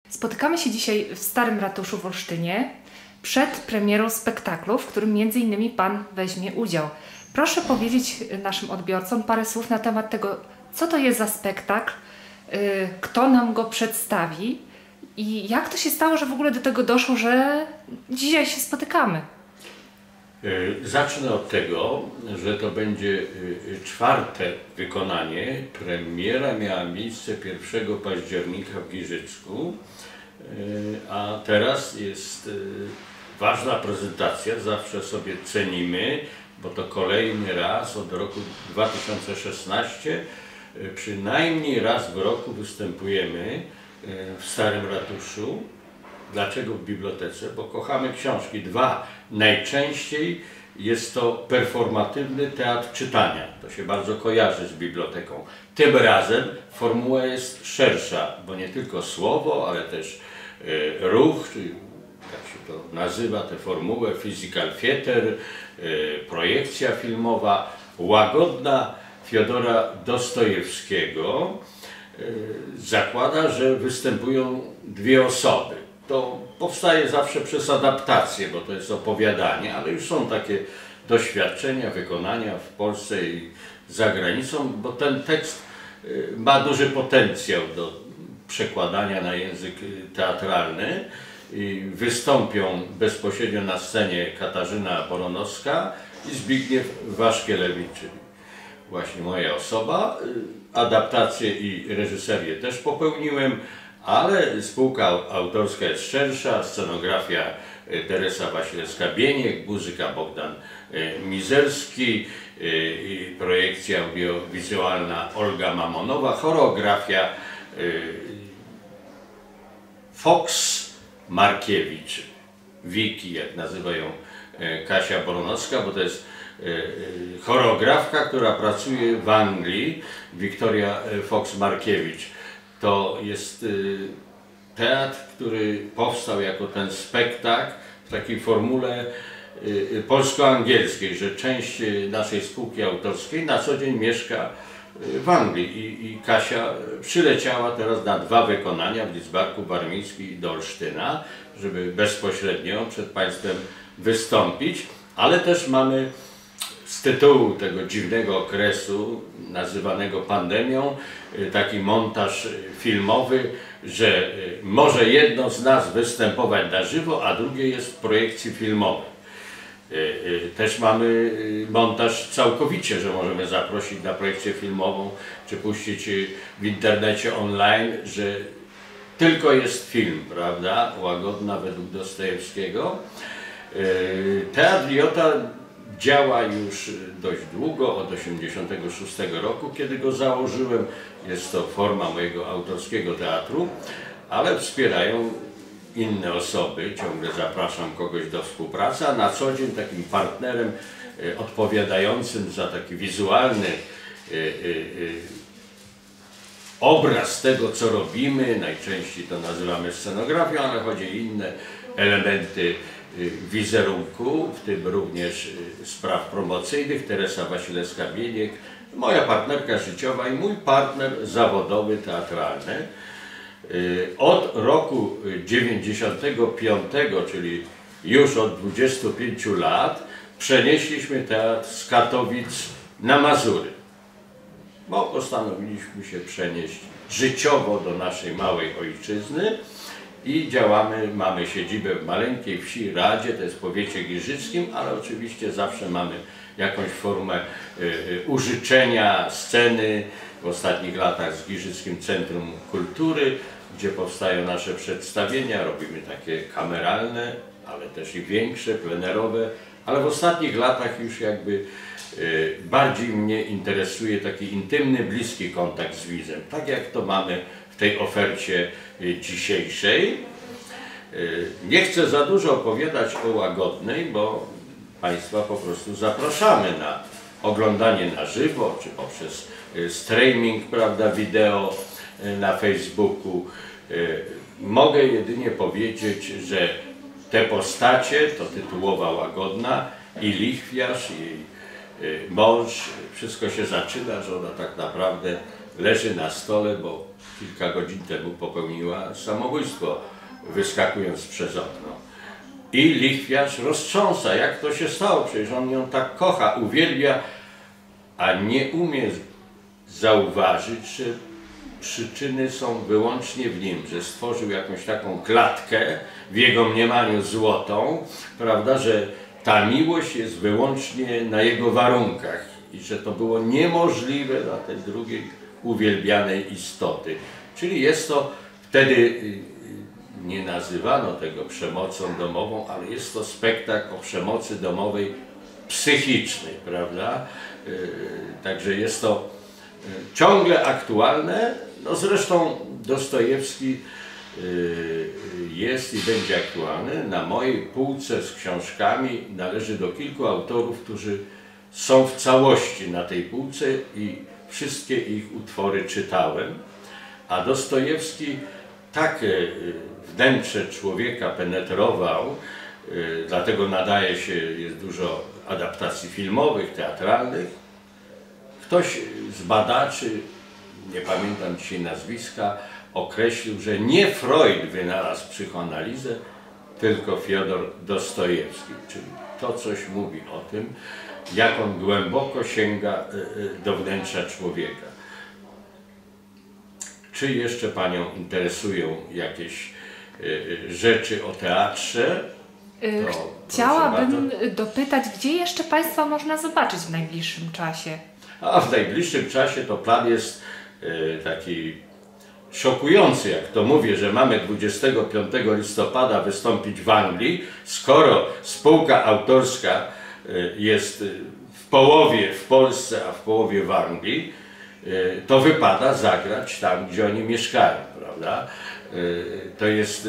Spotykamy się dzisiaj w Starym Ratuszu w Olsztynie przed premierą spektaklu, w którym m.in. Pan weźmie udział. Proszę powiedzieć naszym odbiorcom parę słów na temat tego, co to jest za spektakl, kto nam go przedstawi i jak to się stało, że w ogóle do tego doszło, że dzisiaj się spotykamy. Zacznę od tego, że to będzie czwarte wykonanie. Premiera miała miejsce 1 października w Giżycku, a teraz jest ważna prezentacja, zawsze sobie cenimy, bo to kolejny raz od roku 2016, przynajmniej raz w roku występujemy w Starym Ratuszu. Dlaczego w bibliotece? Bo kochamy książki. Najczęściej jest to performatywny teatr czytania. To się bardzo kojarzy z biblioteką. Tym razem formuła jest szersza, bo nie tylko słowo, ale też ruch, czyli jak się to nazywa, tę formułę, physical theater, projekcja filmowa, łagodna Fiodora Dostojewskiego zakłada, że występują dwie osoby. To powstaje zawsze przez adaptację, bo to jest opowiadanie, ale już są takie doświadczenia, wykonania w Polsce i za granicą, bo ten tekst ma duży potencjał do przekładania na język teatralny. I wystąpią bezpośrednio na scenie Katarzyna Boronowska i Zbigniew Waszkielewicz, czyli właśnie moja osoba. Adaptację i reżyserię też popełniłem, ale spółka autorska jest szersza, scenografia Teresa Wasilewska-Bieniek, muzyka Bogdan Mizerski, projekcja audiowizualna Olga Mamonowa, choreografia Fox Markiewicz, Wiki, jak nazywa ją Kasia Boronowska, bo to jest choreografka, która pracuje w Anglii, Wiktoria Fox Markiewicz. To jest teatr, który powstał jako ten spektakl w takiej formule polsko-angielskiej, że część naszej spółki autorskiej na co dzień mieszka w Anglii i Kasia przyleciała teraz na 2 wykonania w Lidzbarku Warmińskim i do Olsztyna, żeby bezpośrednio przed Państwem wystąpić, ale też mamy z tytułu tego dziwnego okresu nazywanego pandemią taki montaż filmowy, że może jedno z nas występować na żywo, a drugie jest w projekcji filmowej. Też mamy montaż całkowicie, że możemy zaprosić na projekcję filmową, czy puścić w internecie online, że tylko jest film, prawda? Łagodna według Dostojewskiego. Teatr Jota działa już dość długo, od 1986 roku, kiedy go założyłem. Jest to forma mojego autorskiego teatru, ale wspierają inne osoby. Ciągle zapraszam kogoś do współpracy, a na co dzień takim partnerem odpowiadającym za taki wizualny obraz tego, co robimy, najczęściej to nazywamy scenografią, ale chodzi o inne elementy wizerunku, w tym również spraw promocyjnych, Teresa Wasilewska-Bieniek, moja partnerka życiowa i mój partner zawodowy, teatralny. Od roku 95, czyli już od 25 lat, przenieśliśmy teatr z Katowic na Mazury, bo postanowiliśmy się przenieść życiowo do naszej małej ojczyzny i działamy, mamy siedzibę w maleńkiej wsi Radzie, to jest w powiecie giżyckim, ale oczywiście zawsze mamy jakąś formę użyczenia sceny. W ostatnich latach z Giżyckim Centrum Kultury, gdzie powstają nasze przedstawienia, robimy takie kameralne, ale też i większe, plenerowe, ale w ostatnich latach już jakby bardziej mnie interesuje taki intymny, bliski kontakt z widzem, tak jak to mamy w tej ofercie dzisiejszej. Nie chcę za dużo opowiadać o Łagodnej, bo Państwa po prostu zapraszamy na oglądanie na żywo, czy poprzez streaming, prawda, wideo na Facebooku. Mogę jedynie powiedzieć, że te postacie, to tytułowa Łagodna i lichwiarz, i mąż, wszystko się zaczyna, że ona tak naprawdę leży na stole, bo kilka godzin temu popełniła samobójstwo, wyskakując przez okno. I lichwiarz roztrząsa, jak to się stało, przecież on ją tak kocha, uwielbia, a nie umie zauważyć, że przyczyny są wyłącznie w nim, że stworzył jakąś taką klatkę w jego mniemaniu złotą, prawda, że ta miłość jest wyłącznie na jego warunkach i że to było niemożliwe dla tej drugiej uwielbianej istoty. Czyli jest to wtedy, nie nazywano tego przemocą domową, ale jest to spektakl o przemocy domowej psychicznej, prawda? Także jest to ciągle aktualne. No zresztą Dostojewski jest i będzie aktualny. Na mojej półce z książkami należy do kilku autorów, którzy są w całości na tej półce i wszystkie ich utwory czytałem. A Dostojewski tak wnętrze człowieka penetrował, dlatego nadaje się, jest dużo adaptacji filmowych, teatralnych. Ktoś z badaczy, nie pamiętam dzisiaj nazwiska, określił, że nie Freud wynalazł psychoanalizę, tylko Fiodor Dostojewski. Czyli to coś mówi o tym, jak on głęboko sięga do wnętrza człowieka. Czy jeszcze Panią interesują jakieś rzeczy o teatrze? Chciałabym dopytać, gdzie jeszcze Państwa można zobaczyć w najbliższym czasie? A w najbliższym czasie to plan jest taki szokujący, jak to mówię, że mamy 25 listopada wystąpić w Anglii, skoro spółka autorska jest w połowie w Polsce, a w połowie w Anglii, to wypada zagrać tam, gdzie oni mieszkają, prawda? To jest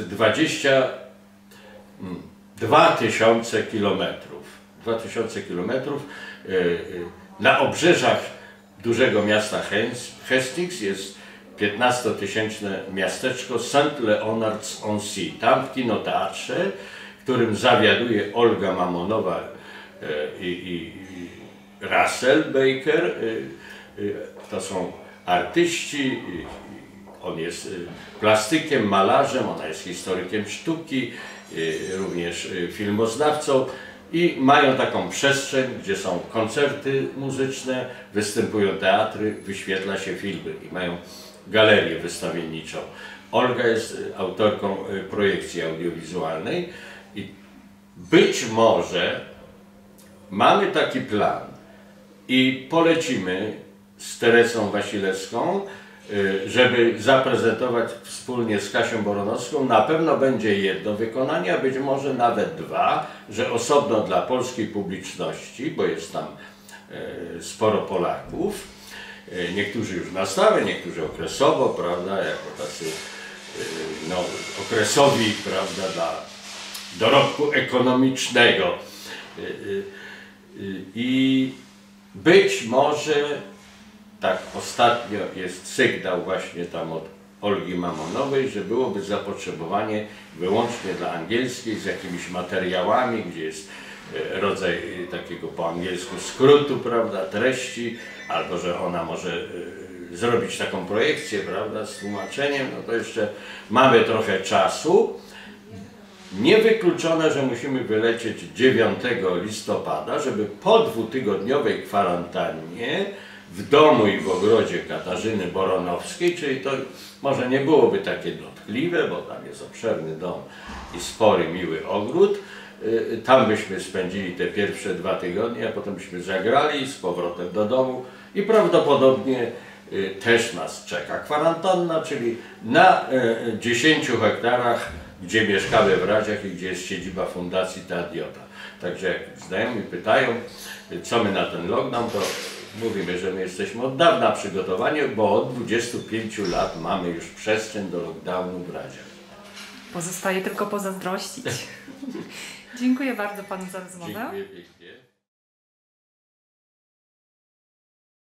2000 kilometrów. 2000 kilometrów. Na obrzeżach dużego miasta Hastings jest 15-tysięczne miasteczko St. Leonards-on-Sea. Tam w kinoteatrze, którym zawiaduje Olga Mamonowa i Russell Baker, to są artyści, on jest plastykiem, malarzem, ona jest historykiem sztuki, również filmoznawcą i mają taką przestrzeń, gdzie są koncerty muzyczne, występują teatry, wyświetla się filmy i mają galerię wystawienniczą. Olga jest autorką projekcji audiowizualnej i być może mamy taki plan i polecimy z Teresą Wasilewską, żeby zaprezentować wspólnie z Kasią Boronowską. Na pewno będzie jedno wykonanie, a być może nawet dwa, że osobno dla polskiej publiczności, bo jest tam sporo Polaków, niektórzy już na stałe, niektórzy okresowo, prawda, jako tacy no, okresowi, prawda, dla dorobku ekonomicznego. I być może tak ostatnio jest sygnał właśnie tam od Olgi Mamonowej, że byłoby zapotrzebowanie wyłącznie dla angielskiej z jakimiś materiałami, gdzie jest rodzaj takiego po angielsku skrótu, prawda, treści, albo że ona może zrobić taką projekcję, prawda, z tłumaczeniem, no to jeszcze mamy trochę czasu. Niewykluczone, że musimy wylecieć 9 listopada, żeby po dwutygodniowej kwarantannie w domu i w ogrodzie Katarzyny Boronowskiej, czyli to może nie byłoby takie dotkliwe, bo tam jest obszerny dom i spory, miły ogród. Tam byśmy spędzili te pierwsze 2 tygodnie, a potem byśmy zagrali z powrotem do domu i prawdopodobnie też nas czeka kwarantanna, czyli na 10 hektarach, gdzie mieszkamy w Radziach i gdzie jest siedziba Fundacji Teadiota. Także jak znajomi pytają, co my na ten lockdown, to mówimy, że my jesteśmy od dawna przygotowani, bo od 25 lat mamy już przestrzeń do lockdownu w Radziach. Pozostaje tylko pozazdrościć. Dziękuję bardzo Panu za rozmowę. Dziękuję pięknie.